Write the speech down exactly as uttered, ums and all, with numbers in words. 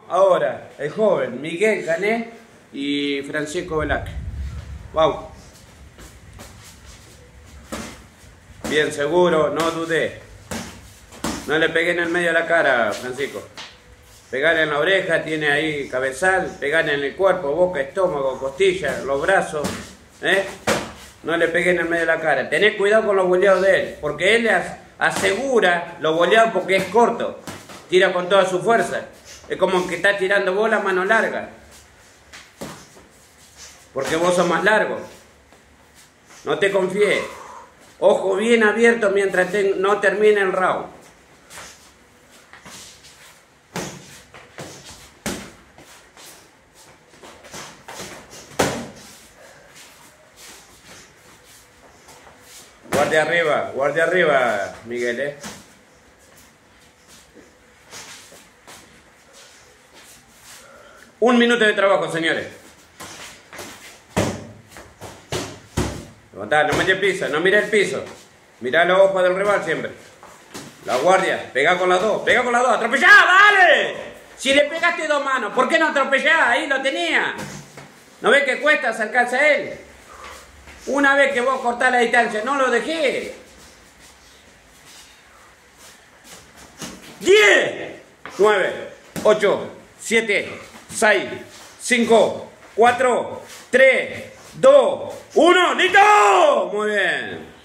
ahora el joven Miguel Cané y Francisco Velázquez. Vamos. Bien seguro, no dudé. No le pegué en el medio de la cara, Francisco. Pegarle en la oreja, tiene ahí cabezal, pegarle en el cuerpo, boca, estómago, costilla, los brazos, ¿eh? No le pegué en el medio de la cara. Tenés cuidado con los boleados de él, porque él asegura los boleados porque es corto. Tira con toda su fuerza. Es como que está tirando bola a mano larga. Porque vos sos más largo. No te confíes. Ojo bien abierto mientras te, no termine el round. Guardia arriba, guardia arriba, Miguel, ¿eh? Un minuto de trabajo, señores. Levantá, no mire el piso, no mire el piso. Mirá los ojos del rival siempre. La guardia, pega con las dos, pega con las dos, atropellá, dale. Si le pegaste dos manos, ¿por qué no atropellá? Ahí lo tenía. ¿No ves que cuesta acercarse a él? Una vez que vos cortás la distancia, no lo dejé. diez, nueve, ocho, siete, seis, cinco, cuatro, tres, dos, uno, ¡listo! Muy bien.